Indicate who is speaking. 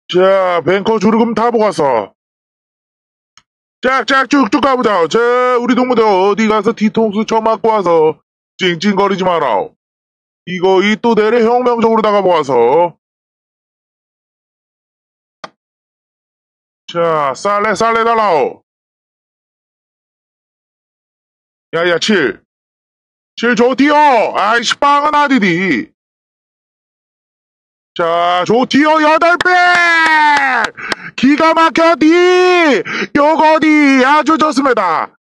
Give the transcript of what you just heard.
Speaker 1: 자, 뱅커 주르금 타고 가서. 짝짝 쭉쭉 가보자. 자, 우리 동무들 어디 가서 뒤통수 쳐맞고 와서 찡찡거리지 마라. 이거 이 또 내래 혁명적으로 나가보아서. 자, 쌀래 달라오. 야야, 칠 좋디요. 아이씨, 빵은 아디디. 자, 좋디요, 8배! 기가 막혀디! 요거디 아주 좋습니다.